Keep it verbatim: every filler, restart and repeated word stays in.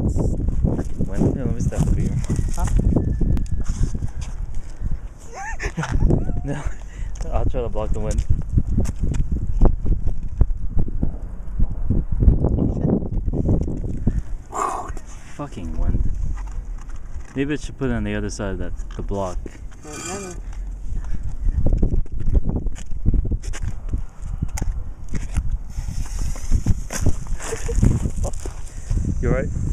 Wind. Here, let me step over here. Huh? No, I'll try to block the wind. Fucking wind. Maybe I should put it on the other side of that the block. You alright?